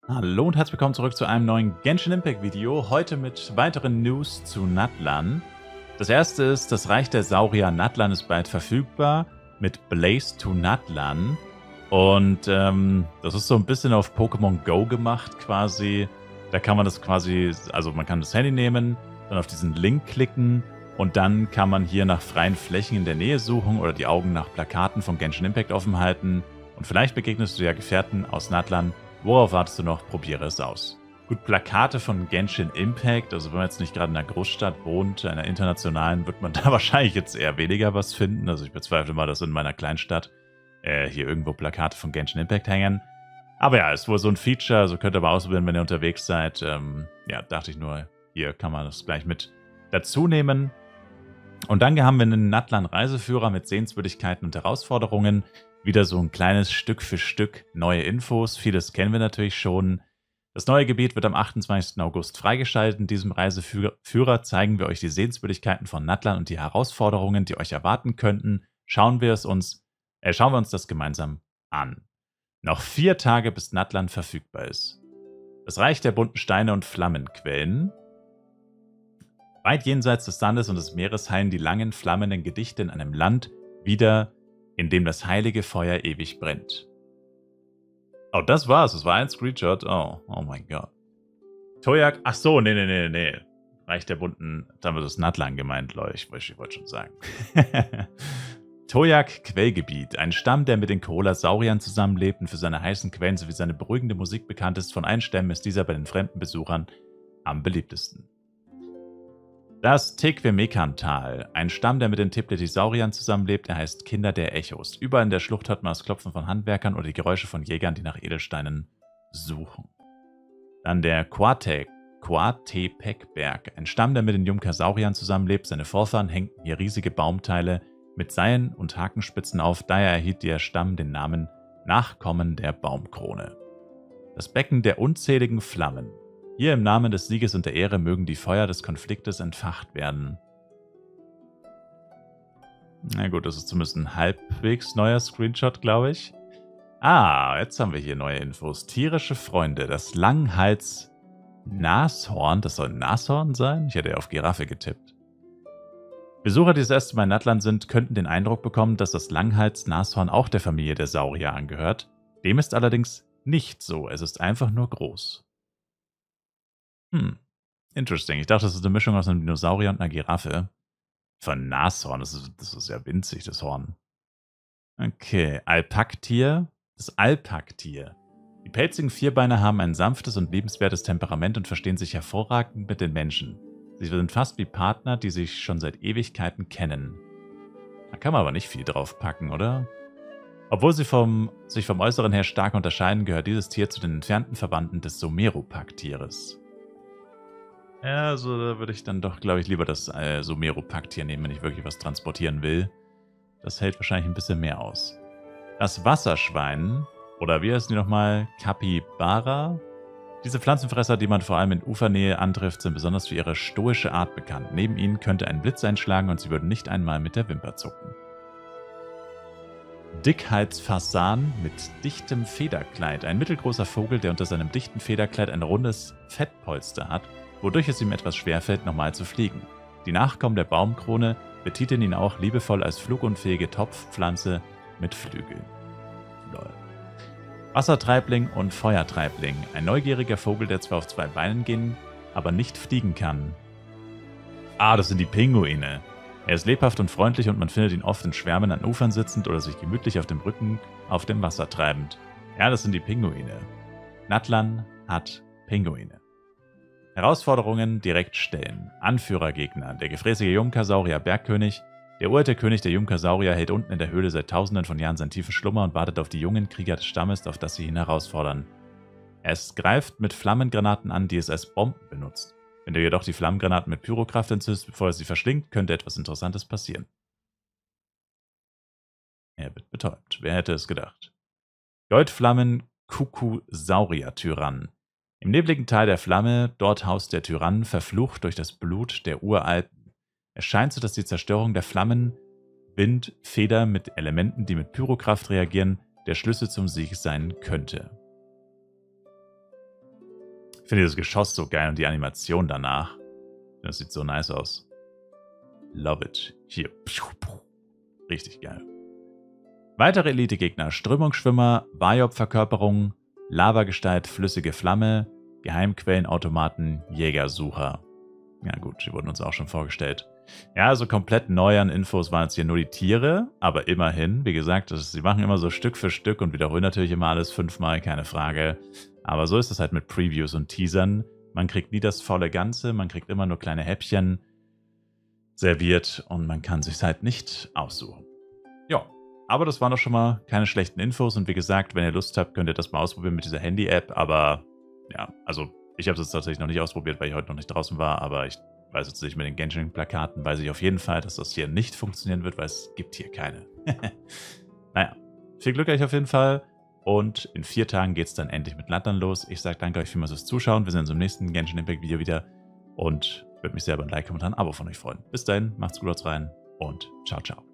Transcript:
Hallo und herzlich willkommen zurück zu einem neuen Genshin Impact Video. Heute mit weiteren News zu Natlan. Das erste ist, das Reich der Saurier Natlan ist bald verfügbar mit Blaze to Natlan. Und das ist so ein bisschen auf Pokémon Go gemacht quasi. Da kann man das quasi, also man kann das Handy nehmen, dann auf diesen Link klicken und dann kann man hier nach freien Flächen in der Nähe suchen oder die Augen nach Plakaten von Genshin Impact offen halten. Und vielleicht begegnest du ja Gefährten aus Natlan. Worauf wartest du noch? Probiere es aus. Gut, Plakate von Genshin Impact, also wenn man jetzt nicht gerade in einer Großstadt wohnt, einer internationalen, wird man da wahrscheinlich jetzt eher weniger was finden. Also ich bezweifle mal, dass in meiner Kleinstadt hier irgendwo Plakate von Genshin Impact hängen. Aber ja, ist wohl so ein Feature, also könnt ihr mal ausprobieren, wenn ihr unterwegs seid. Ja, dachte ich nur, hier kann man das gleich mit dazu nehmen. Und dann haben wir einen Natlan-Reiseführer mit Sehenswürdigkeiten und Herausforderungen. Wieder so ein kleines Stück für Stück neue Infos. Vieles kennen wir natürlich schon. Das neue Gebiet wird am 28. August freigeschaltet. In diesem Reiseführer zeigen wir euch die Sehenswürdigkeiten von Natlan und die Herausforderungen, die euch erwarten könnten. Schauen wir uns das gemeinsam an. Noch 4 Tage, bis Natlan verfügbar ist. Das Reich der bunten Steine und Flammenquellen. Weit jenseits des Sandes und des Meeres hallen die langen, flammenden Gedichte in einem Land wieder, in dem das heilige Feuer ewig brennt. Oh, das war's. Das war ein Screenshot. Oh mein Gott. Tojak, ach so, nee. Reich der bunten, damit ist Natlan gemeint, Leute. Ich wollte schon sagen. Tojak Quellgebiet, ein Stamm, der mit den Kohola-Sauriern zusammenlebt und für seine heißen Quellen sowie seine beruhigende Musik bekannt ist. Von allen Stämmen ist dieser bei den fremden Besuchern am beliebtesten. Das Tequemecan-Tal, ein Stamm, der mit den Tipletisauriern zusammenlebt, er heißt Kinder der Echos. Überall in der Schlucht hört man das Klopfen von Handwerkern oder die Geräusche von Jägern, die nach Edelsteinen suchen. Dann der Coatepec-Berg, ein Stamm, der mit den Jumkasauriern zusammenlebt. Seine Vorfahren hängten hier riesige Baumteile mit Seilen und Hakenspitzen auf, daher erhielt der Stamm den Namen Nachkommen der Baumkrone. Das Becken der unzähligen Flammen. Hier im Namen des Sieges und der Ehre mögen die Feuer des Konfliktes entfacht werden. Na gut, das ist zumindest ein halbwegs neuer Screenshot, glaube ich. Jetzt haben wir hier neue Infos. Tierische Freunde, das Langhals-Nashorn. Das soll ein Nashorn sein? Ich hätte ja auf Giraffe getippt. Besucher, die das erste Mal in Natlan sind, könnten den Eindruck bekommen, dass das Langhals-Nashorn auch der Familie der Saurier angehört. Dem ist allerdings nicht so. Es ist einfach nur groß. Interesting. Ich dachte, das ist eine Mischung aus einem Dinosaurier und einer Giraffe. Von Nashorn. Das ist ja winzig, das Horn. Okay. Alpaktier. Das Alpaktier. Die pelzigen Vierbeiner haben ein sanftes und liebenswertes Temperament und verstehen sich hervorragend mit den Menschen. Sie sind fast wie Partner, die sich schon seit Ewigkeiten kennen. Da kann man aber nicht viel drauf packen, oder? Obwohl sie sich vom Äußeren her stark unterscheiden, gehört dieses Tier zu den entfernten Verwandten des Sumeru-Packtieres. Ja, also da würde ich dann doch, glaube ich, lieber das Sumeru-Packtier nehmen, wenn ich wirklich was transportieren will. Das hält wahrscheinlich ein bisschen mehr aus. Das Wasserschwein, oder wie heißen die nochmal? Capybara? Diese Pflanzenfresser, die man vor allem in Ufernähe antrifft, sind besonders für ihre stoische Art bekannt. Neben ihnen könnte ein Blitz einschlagen und sie würden nicht einmal mit der Wimper zucken. Dickhalsfasan mit dichtem Federkleid. Ein mittelgroßer Vogel, der unter seinem dichten Federkleid ein rundes Fettpolster hat, wodurch es ihm etwas schwerfällt, normal zu fliegen. Die Nachkommen der Baumkrone betiteln ihn auch liebevoll als flugunfähige Topfpflanze mit Flügeln. Lol. Wassertreibling und Feuertreibling. Ein neugieriger Vogel, der zwar auf 2 Beinen gehen, aber nicht fliegen kann. Das sind die Pinguine. Er ist lebhaft und freundlich und man findet ihn oft in Schwärmen an Ufern sitzend oder sich gemütlich auf dem Rücken auf dem Wasser treibend. Ja, das sind die Pinguine. Natlan hat Pinguine. Herausforderungen direkt stellen. Anführergegner. Der gefräßige Jumkasaurier Bergkönig. Der uralte König der Jumkasaurier hält unten in der Höhle seit tausenden von Jahren seinen tiefen Schlummer und wartet auf die jungen Krieger des Stammes, auf das sie ihn herausfordern. Es greift mit Flammengranaten an, die es als Bomben benutzt. Wenn du jedoch die Flammengranaten mit Pyrokraft entzündest, bevor er sie verschlingt, könnte etwas Interessantes passieren. Er wird betäubt. Wer hätte es gedacht? Goldflammen-Kukusaurier-Tyrann. Im nebligen Tal der Flamme, dort haust der Tyrann, verflucht durch das Blut der Uralten. Es scheint so, dass die Zerstörung der Flammen, Wind, Feder mit Elementen, die mit Pyrokraft reagieren, der Schlüssel zum Sieg sein könnte. Ich finde das Geschoss so geil und die Animation danach. Das sieht so nice aus. Love it. Hier. Richtig geil. Weitere Elite-Gegner. Strömungsschwimmer, Biop-Verkörperung, Lavagestalt, flüssige Flamme, Geheimquellenautomaten, Jägersucher. Ja gut, die wurden uns auch schon vorgestellt. Ja, also komplett neu an Infos waren jetzt hier nur die Tiere, aber immerhin, wie gesagt, sie machen immer so Stück für Stück und wiederholen natürlich immer alles 5-mal, keine Frage. Aber so ist es halt mit Previews und Teasern. Man kriegt nie das volle Ganze, man kriegt immer nur kleine Häppchen serviert und man kann sich halt nicht aussuchen. Ja, aber das waren doch schon mal keine schlechten Infos und wie gesagt, wenn ihr Lust habt, könnt ihr das mal ausprobieren mit dieser Handy-App, aber ja, also ich habe es jetzt tatsächlich noch nicht ausprobiert, weil ich heute noch nicht draußen war, aber ich weiß jetzt nicht, mit den Genshin-Plakaten weiß ich auf jeden Fall, dass das hier nicht funktionieren wird, weil es gibt hier keine. Naja, viel Glück euch auf jeden Fall und in 4 Tagen geht es dann endlich mit Natlan los. Ich sage danke euch vielmals fürs Zuschauen, wir sehen uns im nächsten Genshin Impact Video wieder und würde mich sehr über ein Like, Kommentar, ein Abo von euch freuen. Bis dahin, macht's gut, haut's rein und ciao, ciao.